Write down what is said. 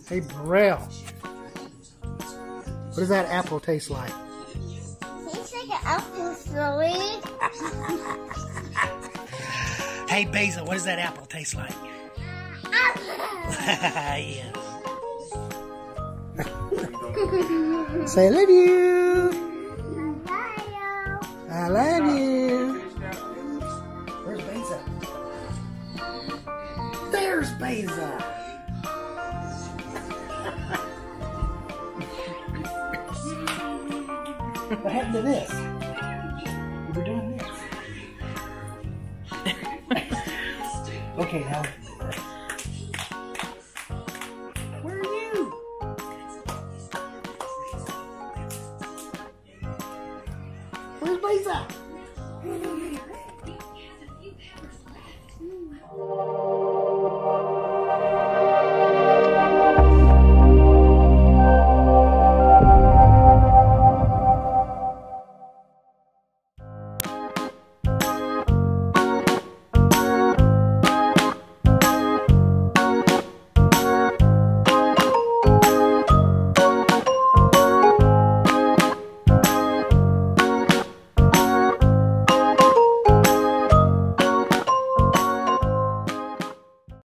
Hey, Beril. What does that apple taste like? Tastes like an apple, sweet. Hey, Basil, what does that apple taste like? Yeah. Say I love you. I love you. Where's Basil? There's Basil. What happened to this? We were doing this. Okay, now.